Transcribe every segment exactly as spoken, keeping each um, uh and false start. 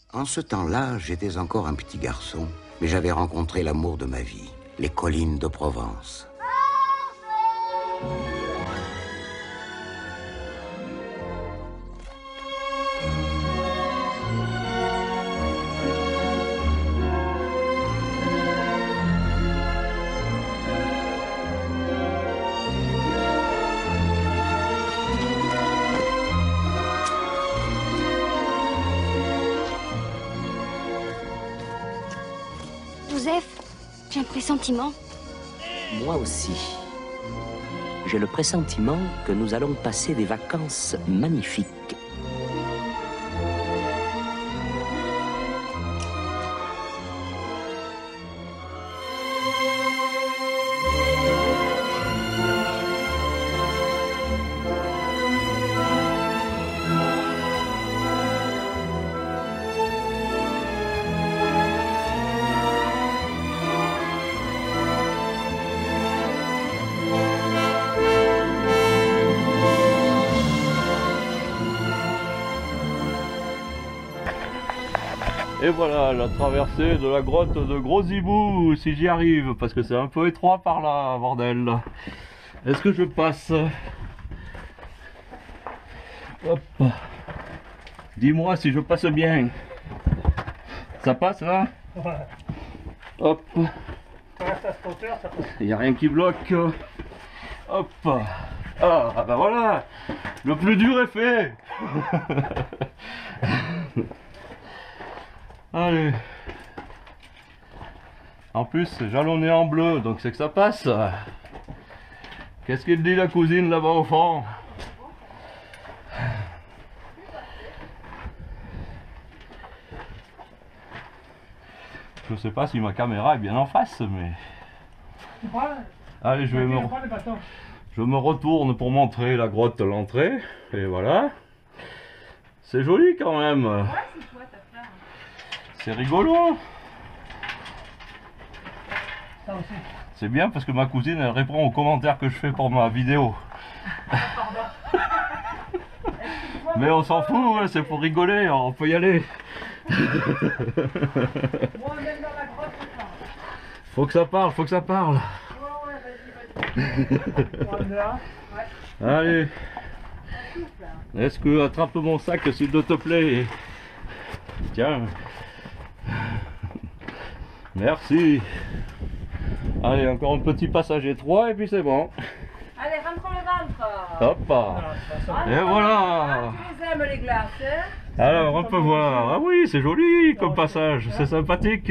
En ce temps-là, j'étais encore un petit garçon, mais j'avais rencontré l'amour de ma vie, les collines de Provence. Joseph, j'ai un pressentiment. Moi aussi. J'ai le pressentiment que nous allons passer des vacances magnifiques. Et voilà la traversée de la grotte de Gros Hibou, si j'y arrive, parce que c'est un peu étroit par là, bordel. Est-ce que je passe? Hop. Dis-moi si je passe bien. Ça passe là? Ouais. Hop. Il n'y a rien qui bloque. Hop. Ah bah voilà. Le plus dur est fait. Allez. En plus c'est jalonné en bleu, donc c'est que ça passe. Qu'est-ce qu'il dit la cousine là-bas au fond? Je sais pas si ma caméra est bien en face, mais... Allez, je vais me... Je me retourne pour montrer la grotte, l'entrée. Et voilà. C'est joli quand même. C'est rigolo. C'est bien parce que ma cousine elle répond aux commentaires que je fais pour ma vidéo. Mais on s'en fout, c'est pour rigoler, on peut y aller. Faut que ça parle, faut que ça parle. Allez. Est-ce que attrape mon sac s'il te plaît? Tiens. Merci. Allez, encore un petit passage étroit et puis c'est bon. Allez, rentre le ventre. Hop. Et voilà. Tu les aimes les glaces, hein? Alors on peut voir. Ah oui, c'est joli comme passage, c'est sympathique.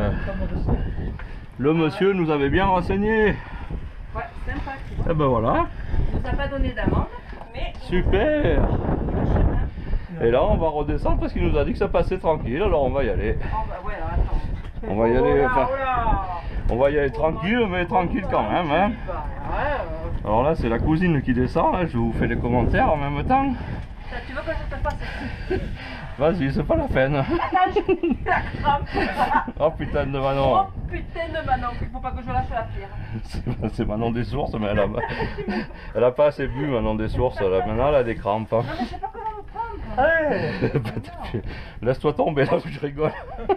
Le monsieur nous avait bien renseigné. Ouais, sympa. Et ben voilà. Il nous a pas donné d'amende, mais... Super. Et là on va redescendre parce qu'il nous a dit que ça passait tranquille, alors on va y aller. Oh bah ouais, alors attends. On va y aller, Oh là, enfin, oh là. on va y aller tranquille, mais tranquille quand même. Hein. Alors là c'est la cousine qui descend, hein. Je vous fais les commentaires en même temps. Ça, tu veux que je te fasse? Vas-y, c'est pas la peine. Attends, j'ai la crampe. Oh putain de Manon. Oh putain de Manon, il faut pas que je lâche la pierre. C'est Manon des sources, mais elle a, elle a pas assez bu Manon des sources, là. Maintenant elle a des crampes. Non mais je sais pas comment me prendre. Hey. Laisse-toi tomber là où je rigole.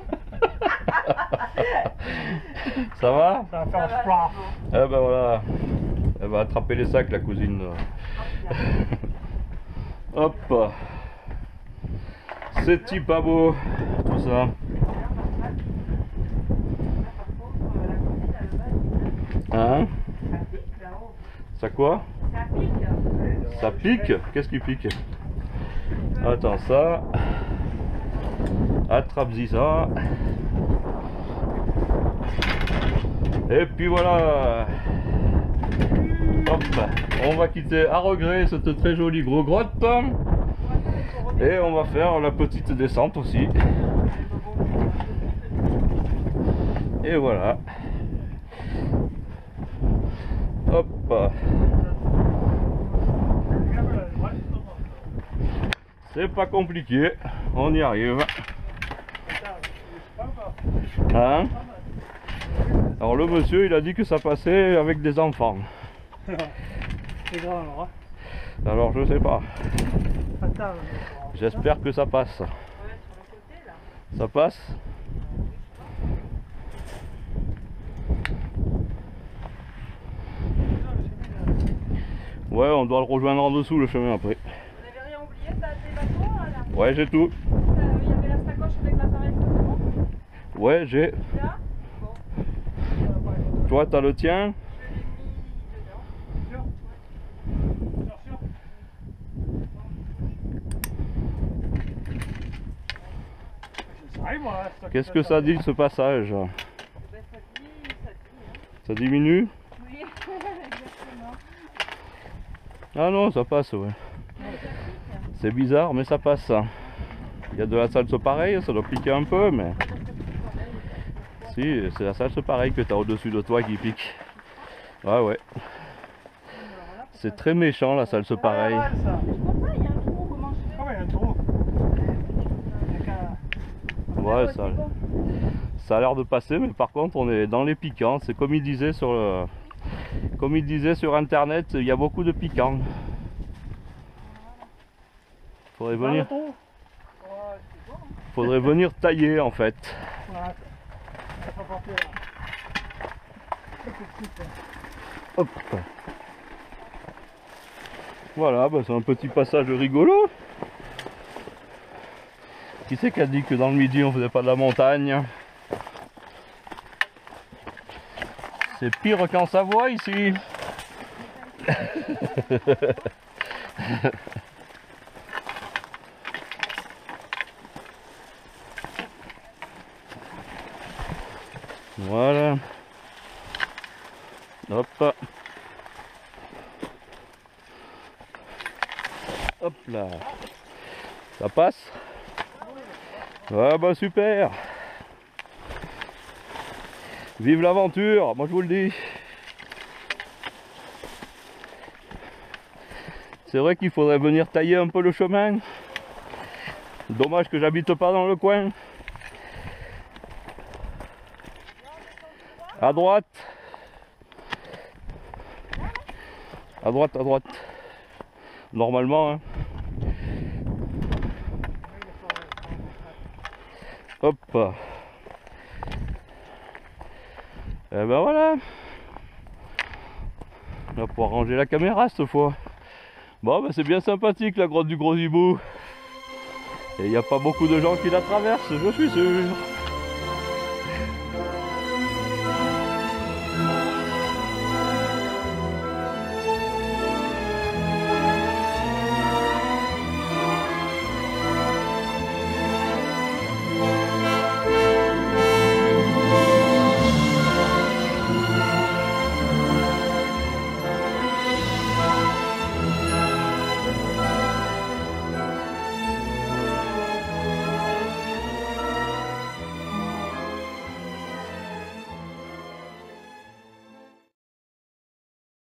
Ça va? Ça va faire un splash. Eh ben voilà. Elle va attraper les sacs la cousine. Hop. C'est pas beau tout ça. Hein? Ça quoi? Ça pique? Qu'est-ce qui pique? Attends, ça. Attrape-y ça. Et puis voilà. Hop. On va quitter à regret cette très jolie gros grotte. Et on va faire la petite descente aussi. Et voilà. Hop. C'est pas compliqué. On y arrive. Hein? Alors le monsieur il a dit que ça passait avec des enfants. C'est grand alors. Hein. Alors je sais pas. Attends. J'espère que ça passe. Ça passe? Ouais, on doit le rejoindre en dessous le chemin après. Vous n'avez rien oublié? T'as tes bâtons là? Ouais, j'ai tout. Il y avait la sacoche avec l'appareil photo? Ouais, j'ai. Là? Bon. Toi, t'as le tien? Je l'ai mis dedans. Sûr? Sûr, sûr. Ça arrive, moi, là, c'est Qu'est-ce que ça dit ce passage? Ben, ça dit, ça dit, hein. Ça diminue? Oui, exactement. Ah non, ça passe, ouais. C'est bizarre, mais ça passe. Il y a de la salse pareille, ça doit piquer un peu, mais... Si, c'est la salse pareille que tu as au-dessus de toi qui pique. Ouais, ouais. C'est très méchant la salse pareille. Ah, ça. Je comprends pas, il y a un trou, comment je fais? Ah ouais, il y a un trou. Il y a qu'à- Ouais, ça, ça a l'air de passer, mais par contre on est dans les piquants. C'est comme il disait sur le... Comme il disait sur internet, il y a beaucoup de piquants. Faudrait Ah, venir, le trou. faudrait venir tailler en fait. Voilà. Ça va porter, là. Hop. Voilà, bah c'est un petit passage rigolo. Qui c'est qui a dit que dans le midi on faisait pas de la montagne? C'est pire qu'en Savoie ici. Voilà. Hop. Hop là. Ça passe? Ah bah super. Vive l'aventure, moi je vous le dis. C'est vrai qu'il faudrait venir tailler un peu le chemin. Dommage que j'habite pas dans le coin. À droite. À droite, à droite. Normalement, hein. Hop. Et ben voilà. On va pouvoir ranger la caméra cette fois. Bon ben c'est bien sympathique la grotte du Gros Hibou. Et il n'y a pas beaucoup de gens qui la traversent, je suis sûr.